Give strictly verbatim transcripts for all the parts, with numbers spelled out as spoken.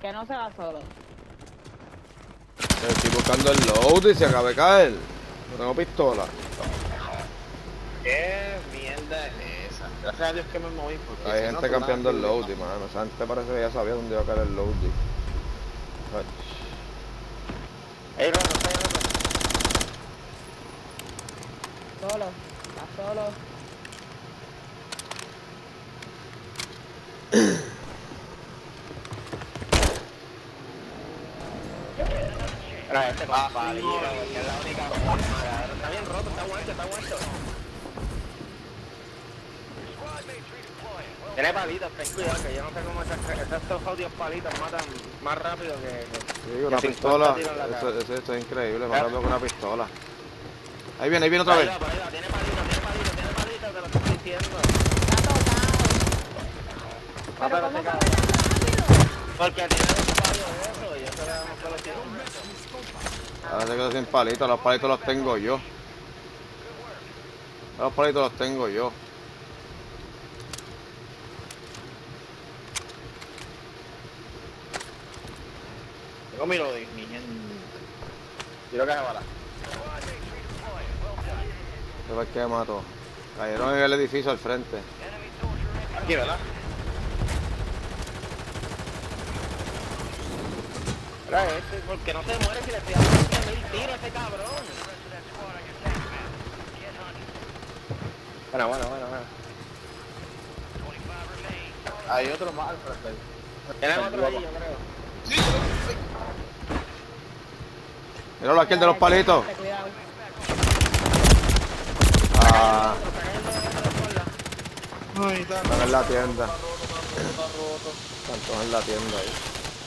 que no se va solo. Estoy buscando el load y se acaba de caer. No tengo pistola. ¿Qué mierda es esa? Gracias a Dios que me moví. Porque Hay si gente no, campeando el load, load, mano. Esa gente parece que ya sabía dónde iba a caer el load. Ey, Roto, está ahí, Roto. Solo. Está solo. Era este con palillo, que es la única forma. Está bien roto, está muerto, está muerto. Tiene palitos, ten cuidado, que yo no sé cómo esas, estos jodidos palitos matan más rápido que... que Sí, una que pistola. tiros en la Eso, cara. eso, eso es increíble, más rápido que una pistola. Ahí viene, ahí viene otra Por ahí vez. va, por ahí va, tiene palitos, tiene palitos, tiene palitos, te lo estoy diciendo. Está tocado. Ah, Pero pero ¿cómo se fue cae. tan rápido? Porque tiene dos palos de eso, y eso le damos colección. Ahora se quedó sin palitos, los palitos los tengo yo. Los palitos los tengo yo. Tengo mi loading, mi gente. Tiro que se bala. Se ve que mató. Cayeron en el edificio al frente. Aquí, ¿verdad? Mira este, porque no se muere si le estoy dando mil tiros a ese cabrón. Bueno, bueno, bueno, bueno. Hay otro más al frente. Tienen otro ahí, yo creo. Sí, Míralo aquí, el de los palitos. Cuidado. Ah, Ay, está están en la tienda. roto, está roto. Están todos en la tienda ahí.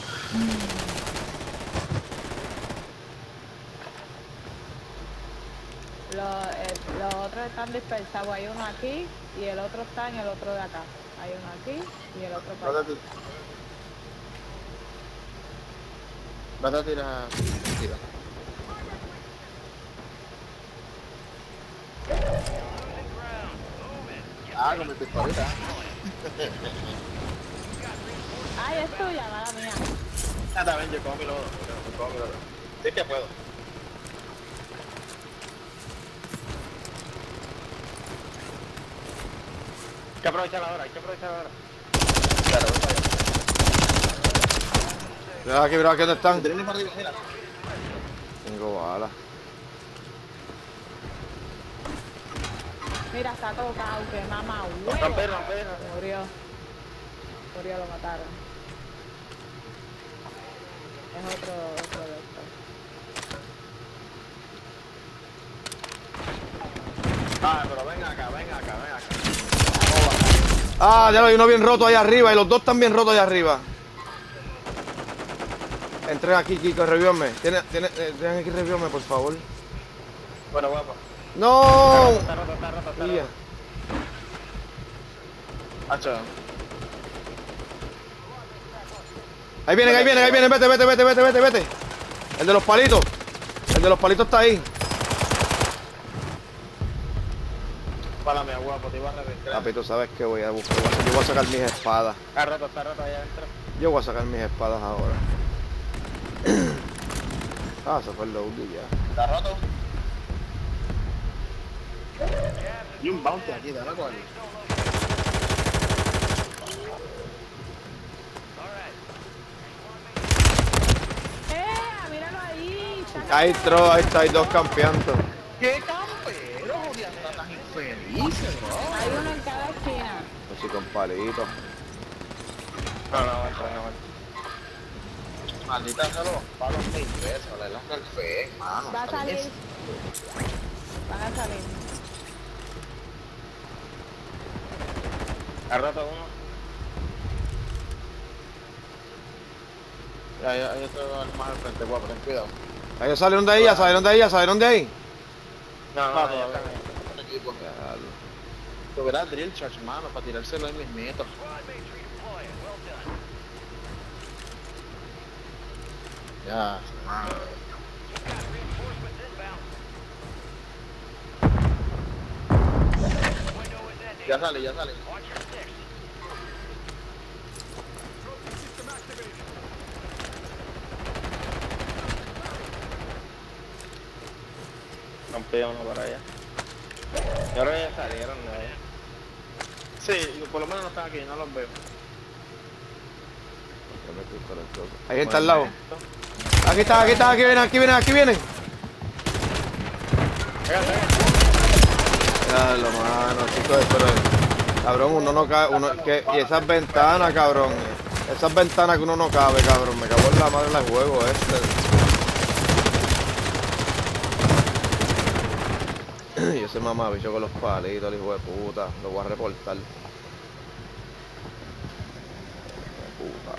Los, eh, los otros están dispersados. Hay uno aquí y el otro está en el otro de acá. Hay uno aquí y el otro para acá. Vas a tirar. Tira. Ah, con mi pistolita. Ay, es tuya, mala mía. Ah, también yo cojo mi lodo. Yo cojo mi lodo. Sí que puedo. Hay que aprovechar ahora, hay que aprovechar ahora. Claro, voy para allá. Mira aquí, mira aquí dónde están. Tienes para arriba, mira. Tengo balas. Mira, está tocado, que mamá huevo. Rompe, rompe. Murió. Murió, lo mataron. Es otro, otro de estos. Ah, pero ven acá, ven acá, ven acá. Ah, ya lo hay uno bien roto ahí arriba y los dos están bien rotos ahí arriba. Entren aquí, Kiko, revívame. Tienen, tienen, eh, tienen aquí revívame, por favor. Bueno, guapo. ¡No! Está roto, está roto, está Mía. roto. Hacho. Ahí vienen, ahí vienen, ahí vienen. Vete, vete, vete, vete, vete, vete. El de los palitos. El de los palitos está ahí. Para mi guapo, te iba a reventar. Papi, tú sabes que voy a buscar. Yo voy a sacar mis espadas. Está roto, está roto allá adentro. Yo voy a sacar mis espadas ahora. Ah, se fue el load y ya. Está roto. Y un bounty aquí, dale cuál. ¡Eh! ¡Míralo ahí! Está Ahí entró, ahí está, hay dos campeando. ¡Qué campero! ¡Joder, está tan infeliz, bro! Hay uno en cada esquina. Así con palitos. No, no, aguanta, no aguanta. Maldita sea los palos seis veces, le das el fe, mano. Va a salir. Es- Van a salir. Ha roto uno. Ya, ya, ya estoy más al frente, guapo, ten cuidado. Ahí salieron de ahí, ya salieron de ahí, ya salieron de ahí. No, no, No, no, todavía. ya equipo. Diablo. Tuviera drill charge, mano, para tirárselo en mis nietos. Ya, mano. Ya sale, ya sale. Rompí uno por allá. Yo creo que ya salieron de ahí. Sí, por lo menos no están aquí, no los veo. Hay gente al lado. Aquí está, aquí está, aquí vienen, aquí vienen, aquí vienen. Ya lo mano, chicos, pero cabrón, uno no cabe, uno que y esas ventanas, cabrón. Esas ventanas que uno no cabe, cabrón. Me cago en la madre del juego este. Y ese mamabicho con los palitos, el hijo de puta. Lo voy a reportar. Hijo de puta.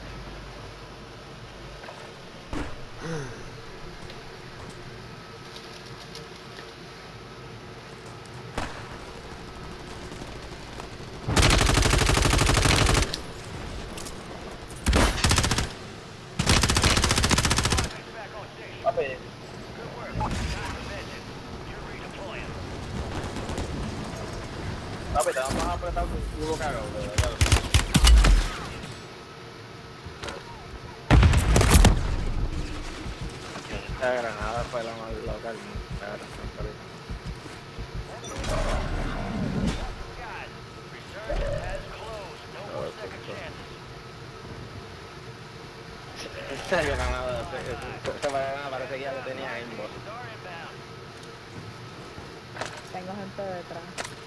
Papi, te vamos a apretar un culo cagado, de verdad. Esta granada fue la más loca del mundo. Esta granada, esta granada parece que ya lo tenía en voz. Tengo gente detrás.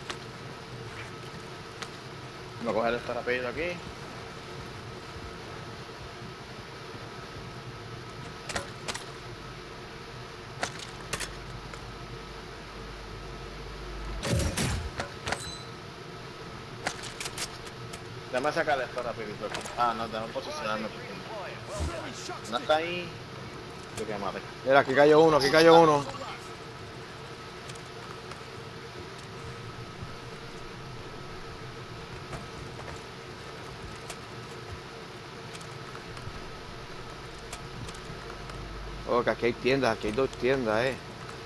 Voy a coger este rápido aquí. Déjame sacar esto rapidito aquí. Ah, no, tenemos posicionarnos. No está ahí. Yo que mate. Mira, aquí cayó uno, aquí cayó uno. Oh, que aquí hay tiendas, aquí hay dos tiendas, eh.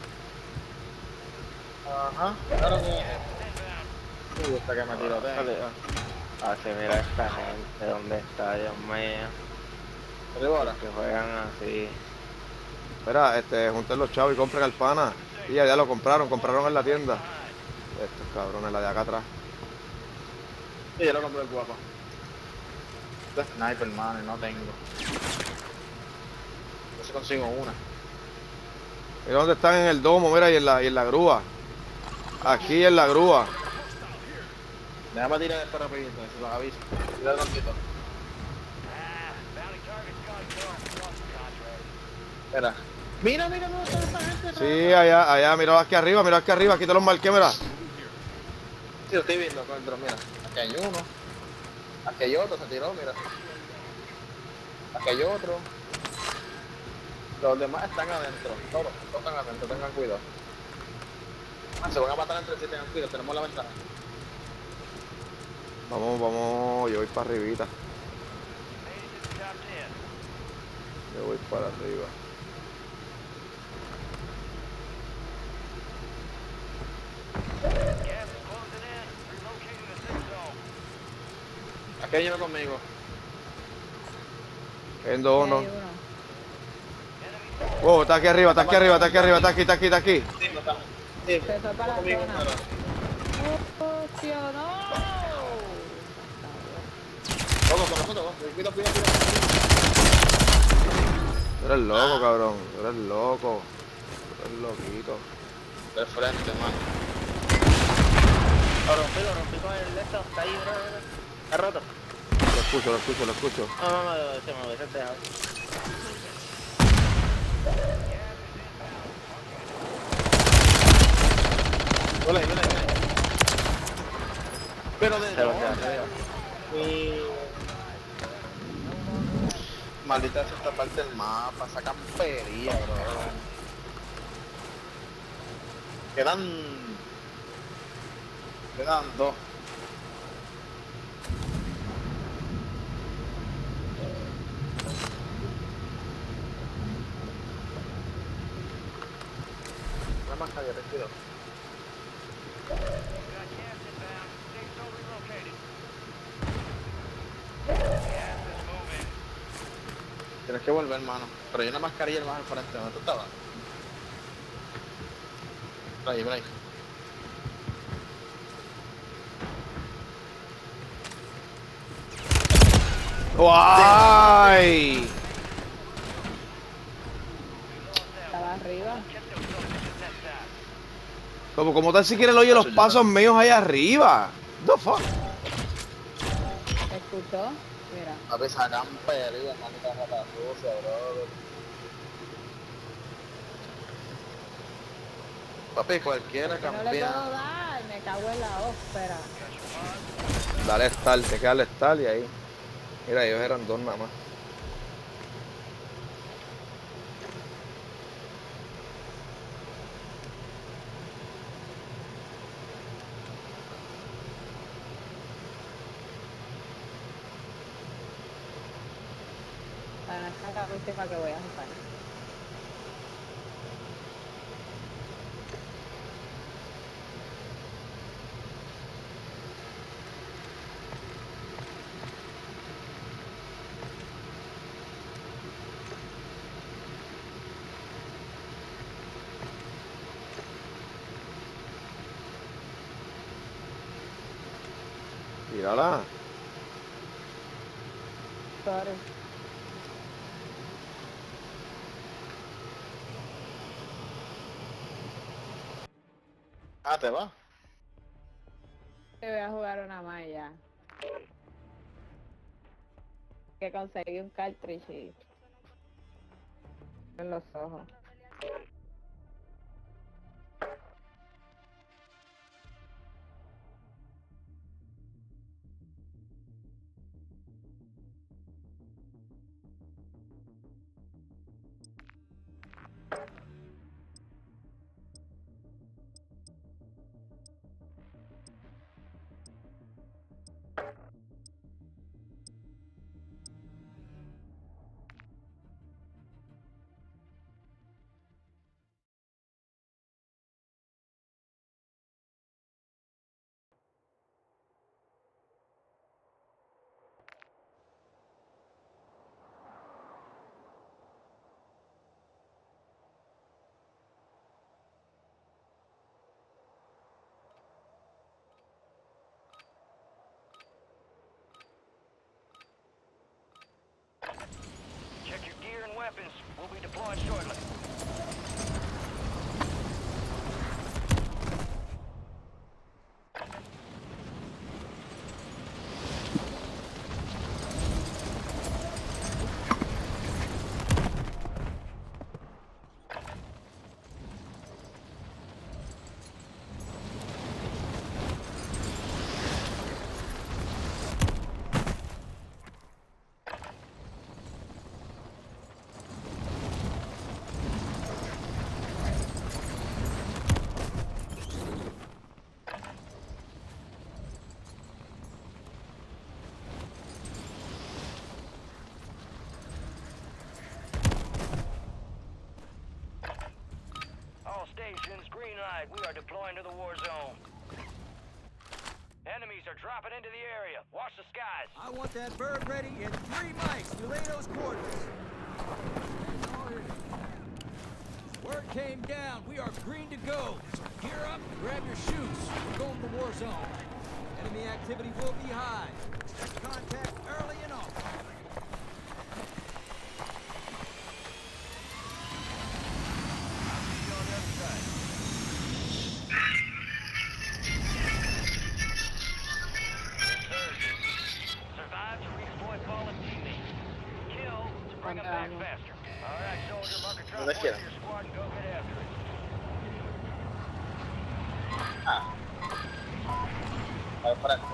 Ajá, claro que... Me gusta que me tiroteen. Ah, sí, mira esta gente, ¿dónde está? Dios mío. ¿Arriba que juegan así? Espera, este, junten los chavos y compren al pana. Y ya, ya lo compraron, compraron en la tienda. Estos cabrones, la de acá atrás. Sí, yo lo compré el guapo. Esto es sniper, man, no tengo. No se consigo una. Mira dónde están en el domo, mira, y en la, y en la grúa. Aquí en la grúa. Déjame tirar esto rapidito, se los aviso. Cuidado un poquito. Espera. Mira, mira, ¿dónde está esta gente? Sí, allá, allá, mira aquí arriba, mira aquí arriba, aquí te los marqué, mira. Sí, lo estoy viendo con el dron, mira. Aquí hay uno. Aquí hay otro, se tiró, mira. Aquí hay otro. Los demás están adentro. Todos, todos están adentro, tengan cuidado. Ah, se van a matar entre sí, tengan cuidado, tenemos la ventana. Vamos, vamos, yo voy para arribita. Yo voy para arriba. Aquí hay uno conmigo. Viendo uno. Hay uno. Wow, está aquí arriba, está aquí arriba, está aquí arriba, está aquí, está aquí, está aquí. Sí, no está. Sí, Se fue para la conmigo, zona. pero... ¡Oh, tío, no! Vamos, vamos, vamos. Cuidado, cuidado, cuidado. Tú eres loco, cabrón. Tú eres loco. Tú eres loquito. De frente, mano. Lo rompí, lo rompí con el de esto. Está ahí, bro. Está roto. Lo escucho, lo escucho, lo escucho. No, no, no, se me hubiese dejado. Hola, hola, hola. Pero de y... Maldita es esta parte del mapa, esa campería, bro. Quedan... Quedan dos. Una más calle, te cuido. Tienes que volver, hermano. Pero hay una mascarilla más al frente, ¿dónde tú estabas? Ahí, mira ahí. ¡Guay! Estaba arriba. Como, como tal si quiere el oye los pasos míos ahí arriba. The fuck? ¿Me escuchó? Mira. Papi, sacan perdido, manita rata sucia, bro. Papi, cualquiera Que no le cambia. puedo dar. Me cago en la ópera. Dale start, te queda el start y ahí. Mira, ellos eran dos nada más. Bueno, esta es la última que voy a jugar. Mírala. Sorry. Ah, ¿te va? Te voy a jugar una más ya. Que conseguí un cartridge y- en los ojos. Check your gear and weapons. We'll be deploying shortly. All stations, green light. We are deploying to the war zone. Enemies are dropping into the area. Watch the skies. I want that bird ready in three mics. Relay those coordinates. Word came down. We are green to go. Gear up, grab your shoes. We're going to the war zone. Enemy activity will be high. Expect contact early and often. See you on the other side. Insurgents. Survive to redeploy fallen teammates. Kill to bring them back Vamos. faster. All right, soldier, mark a drop ¿Dónde point queda? for your squad and go get after it. Ah. A ver, para.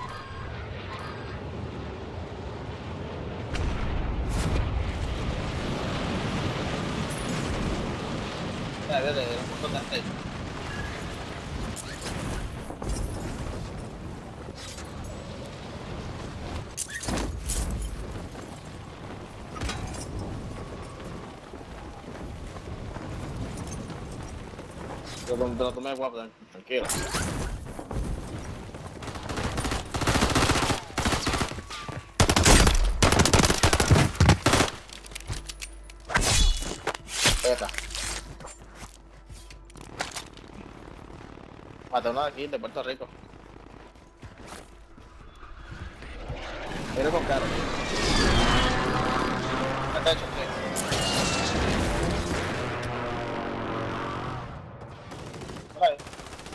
Ya, veo de un montón de aceite. Yo te lo tomé guapo, tranquilo. Esa. Maté uno de aquí, de Puerto Rico. Viene con carro. Está hecho, sí. Por ahí.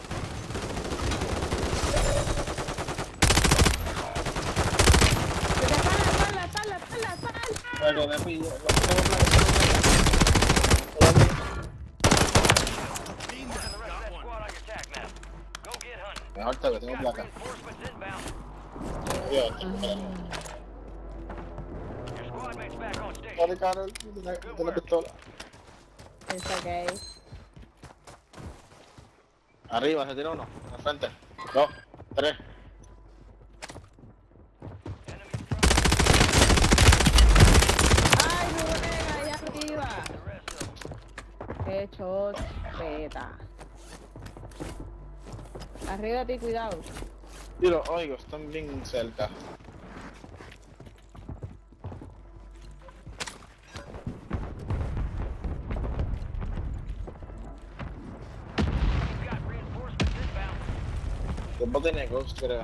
Espalda, espalda, espalda, espalda. Bueno, me pillo. Lo que tengo plan, tengo plan. And the rest of that squad on your tack map. Go get hunting. Mejor te que tengo Got placa. reinforcements inbound. Yo, espera. Your squad mate's back on station. Dale, Carol, de la pistola. It's okay. Arriba, se tira uno. Al frente. Dos, tres. Ay, Rubén, allá arriba. The rest of them. Qué choteta. Arriba de ti, cuidado. Y los oigo, están bien cerca. You've got reinforcements inbound. Tiempo tiene Ghost, creo.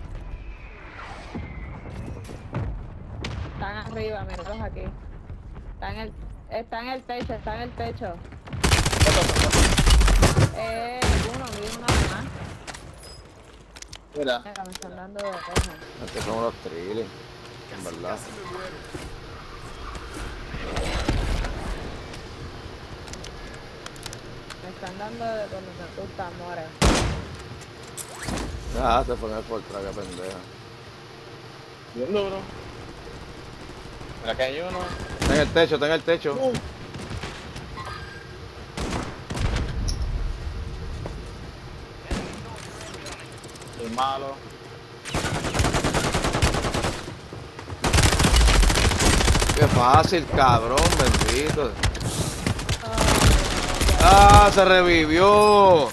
Están arriba, míralos aquí. Está en el, está en el techo, está en el techo. Eh, uno, vi uno más. Mira, Mira, me están dando de ojo. Estos son los trillis, en verdad. Me están dando de donde tú estás, more. Ah, se fue en el portra, qué pendeja. bien duro. Mira que hay uno. Está en el techo, está en el techo. El malo. Qué fácil, cabrón, bendito. Ah, se revivió.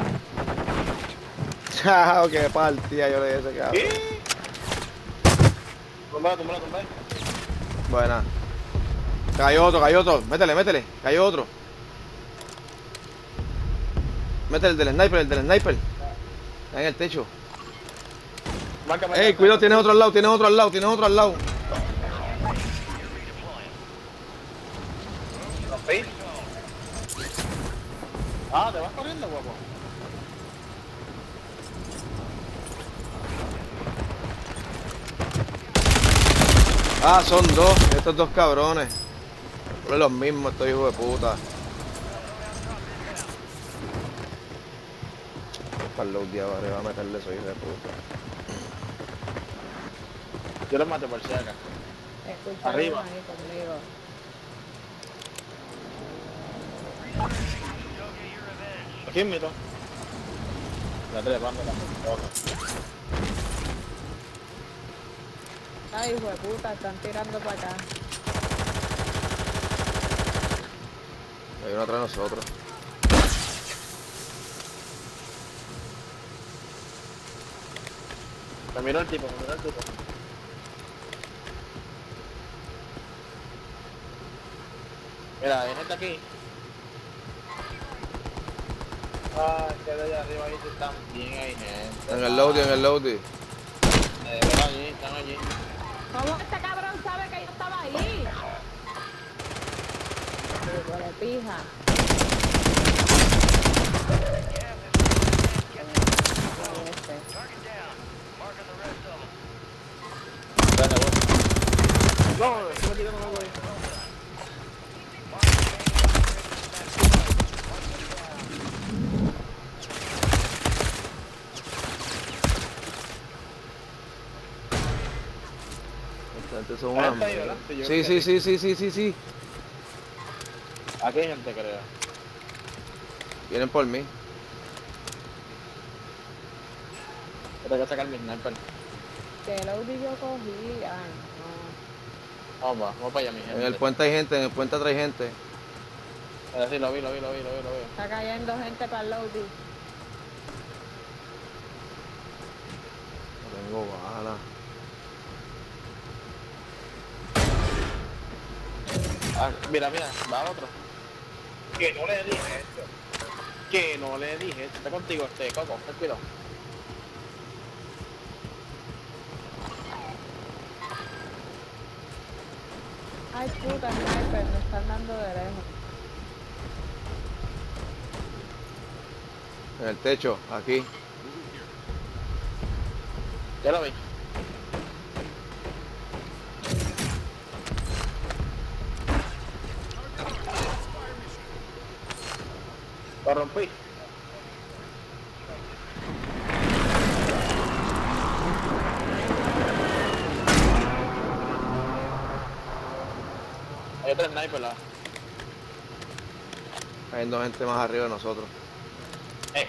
Chao, qué partida yo le di a ese cabrón. Tumbala, tumbala, tumbala. Buena. Cayó otro, cayó otro. Métele, métele. Cayó otro. Métele el del sniper, el del sniper. Está en el techo. Marca, marca. Ey, cuidado, tienes otro al lado, tienes otro al lado, tienes otro al lado. ¿Rompí? Ah, te vas corriendo, guapo. Ah, son dos, estos dos cabrones. Son los mismos, estos hijos de puta. Para el load de abajo, va a meterle esos hijos de puta. Yo los maté por si acá. Escucha Arriba. uno ahí conmigo. Aquí mito. La trepando la pistola. Ay, hijo de puta, están tirando para acá. Hay uno atrás de nosotros. Me miró el tipo, me miró el tipo. Mira, hay gente aquí. Ah, es que de allá arriba ahí están bien, hay gente. En el loading, en el loading. Eh, ven allí, están allí. ¿Cómo este cabrón sabe que yo estaba ahí? Hijo de pija. Este. Target down. Marking the rest of them. Espérate, voy. No, estoy tirando algo ahí. Esta gente son Ah, unas está ahí, mierdas. ¿verdad? Sí, yo Sí, creo sí, que sí, sí, sí, sí, sí. Aquí hay gente, creo. Vienen por mí. Tengo que sacar mi sniper. Que el Audi yo cogí. Ay, Vamos, va, vamos para allá, mi gente. En el puente hay gente, en el puente atrás hay gente. Eh, sí, lo vi, lo vi, lo vi, lo vi, lo vi. no. Está cayendo gente para el Audi. No tengo bala. Ah, mira, mira, va otro. Que no le dije esto. Que no le dije, está contigo este Coco, ten cuidado. Ay, puta, sniper, me están dando de lejos. En el techo, aquí. Ya lo vi. Lo rompí. Hay otro sniper la. Hay dos gente más arriba de nosotros. Eh.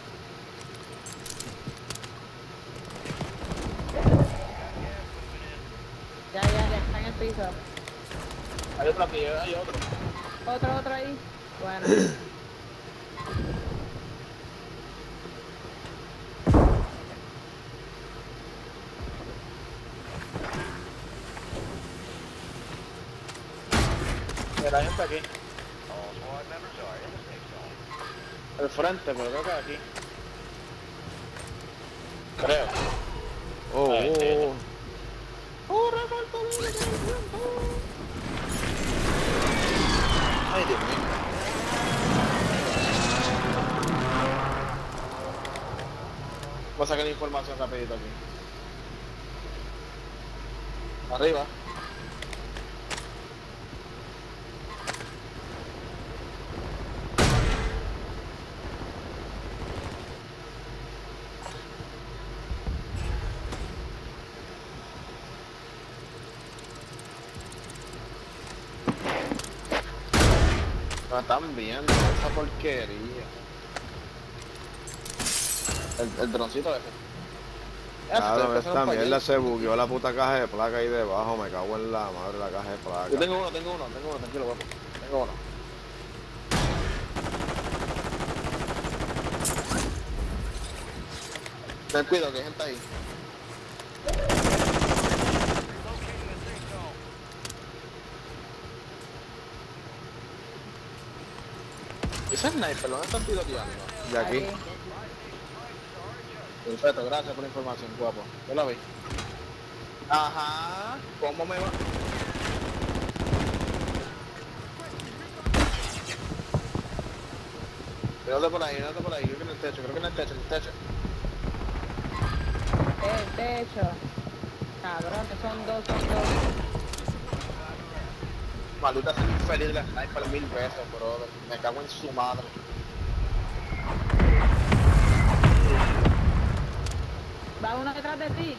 Ya, ya, ya está en el piso. Hay otro aquí, hay otro. Otro, otro ahí. Bueno. Mira, hay gente aquí. All squad members are in the safe zone. Al frente, pero creo que aquí. Creo. Oh, Ay, oh, sí. oh. Ay, Dios mío. Voy a sacar la información rapidito aquí. Arriba. No están viendo esa porquería. El, el droncito ese. Ya, Claro, ustedes esta pasaron pa' mierda allí. se bugueó la puta caja de placa ahí debajo. Me cago en la madre la caja de placa. Yo tengo uno, tengo uno, tengo uno, tranquilo, guapo. Tengo uno. Ten cuidado, que hay gente ahí. Relocating the safe zone. Ese sniper, ¿dónde están piloteando? De aquí. Ahí. Perfecto, gracias por la información, guapo. Yo la vi. Ajá, ¿cómo me va? Mírate por ahí, mírate por ahí, creo que en el techo, creo que en el techo, en el techo. El techo. Cabrón, que son dos, son dos. Maldita sea infeliz de la sniper mil veces, bro. Me cago en su madre. Va uno detrás de ti.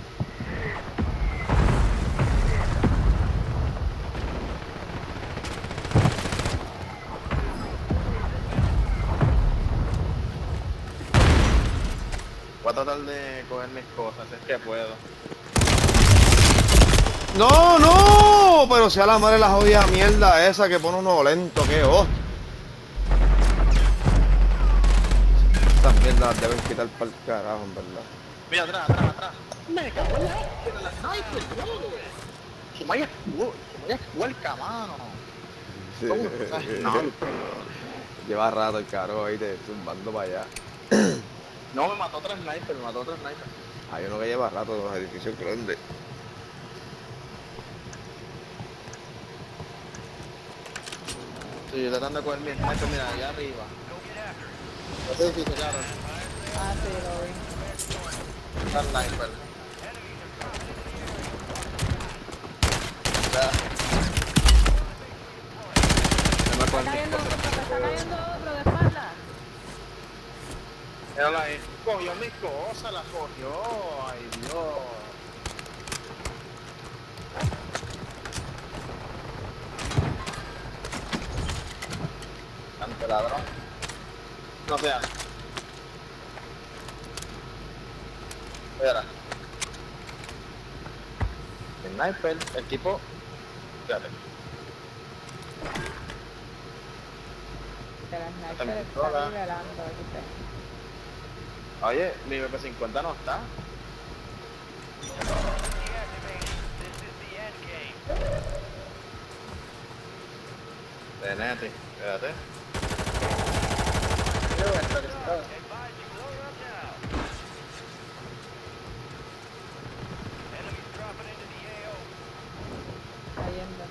Voy a tratar de coger mis cosas, es que puedo. ¡No, no! Pero sea la madre la jodida mierda esa que pone uno lento, que oh. Estas mierdas deben quitar para el carajo, en verdad. Mira, atrás, atrás, atrás. Me cago en la en la sniper, bro. Sumaya actuó, Sumaya actuó el camano. ¿Cómo? No. Lleva rato el caro ahí te zumbando para allá. No, me mató otro sniper, me mató otro sniper. Hay uno que lleva rato en los edificios grandes. Sí, tratando de coger mi sniper, mira, allá arriba. Go get after it. Los edificios, claro. Ah, sí, lo vi. Está sniper. Ya. Me Está coger mis cayendo cosas. otro, está cayendo otro de espalda. Míralo ahí. Cogió mis cosas, las cogió. Ay, Dios. Tanto ladrón. No sea. Espera. El sniper, el tipo. Fíjate. Que la sniper Está en está pistola. nivelando, ¿viste? Oye, mi B P cincuenta no está. Deactivated. This is the end game. Tenete, espérate. Yo, esta que se está. Advise you load up now. Enemies dropping into the A O. Cayendo.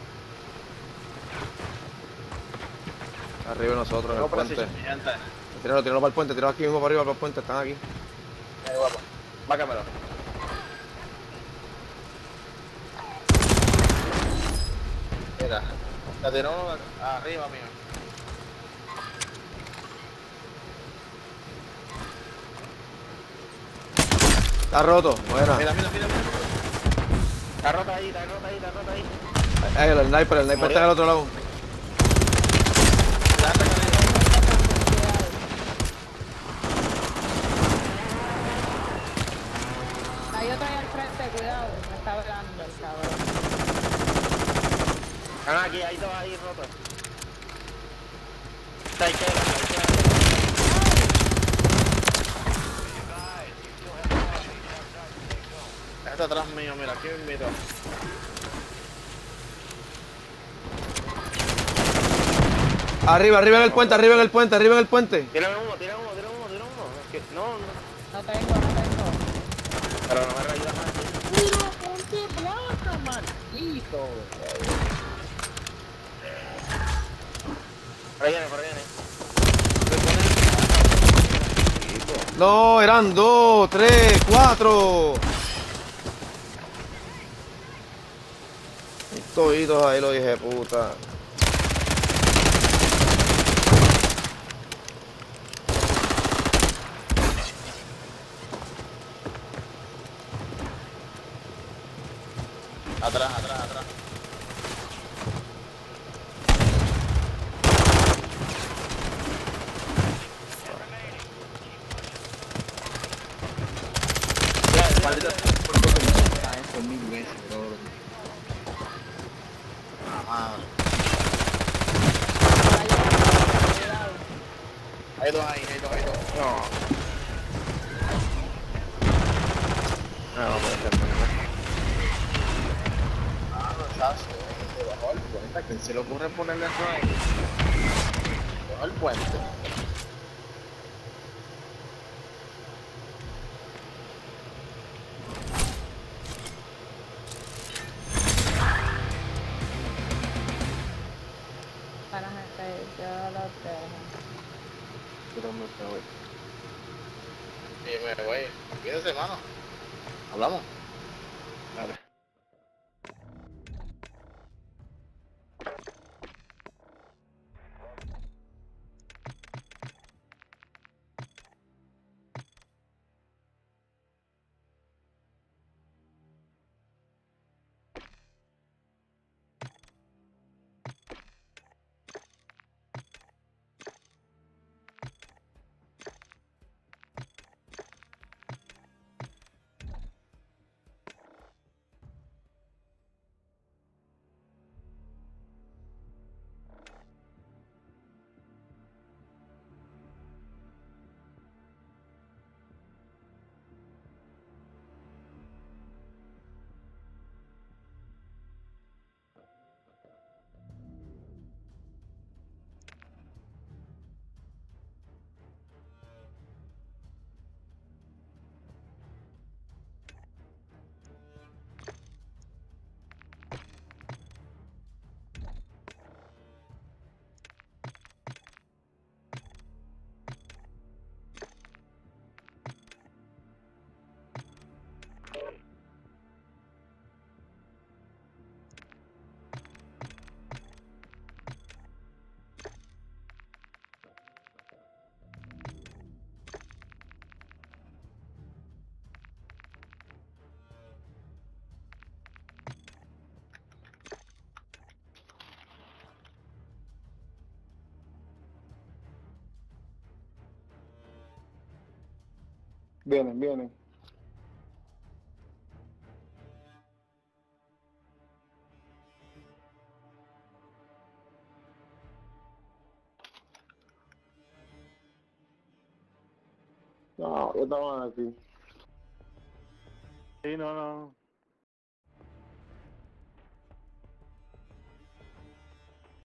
Arriba de nosotros, en No el puente. precision, mi gente. Tíralo, tíralo para el puente, tíralo aquí mismo para arriba, para el puente, están aquí. Ahí, guapo. Bácamelo. Mira, la tiró arriba, mío. Está roto, buena. Mira, mira, mira, mira. Está rota ahí, está rota ahí, está rota ahí. Ahí, el sniper, el sniper está al otro lado. Ya está cayendo. Hay otro ahí al frente, cuidado. Me está velando el cabrón. Ah, aquí, hay dos ahí rotos. Está ahí, queda, ahí queda. Está atrás mío, mira, aquí me invito. Arriba, arriba en el puente, arriba en el puente, arriba en el puente. Tírame uno, tírame uno, tírame uno, tírame uno. Es que, no, no. No tengo, no tengo. Pero no me rayas más. Mira, ponte placa, maldito. Por ahí viene, por ahí viene. No, eran dos, tres, cuatro. Toditos ahí lo dije, puta. Atrás, atrás, atrás. Ya, maldito. Eso mil veces, bro. Ah, Cuidado. hay dos ahí, hay dos, hay dos. No. No, no puede ser, no. Ah, no, chacho, debajo del puente. ¿A quién se le ocurre ponerle eso ahí? Debajo del puente. Para gente, yo lo dejo. Pero me voy. Sí, me voy. Cuídense, hermano. Hablamos. Dale. Vienen, vienen. No, yo estaba aquí. Sí, no, no.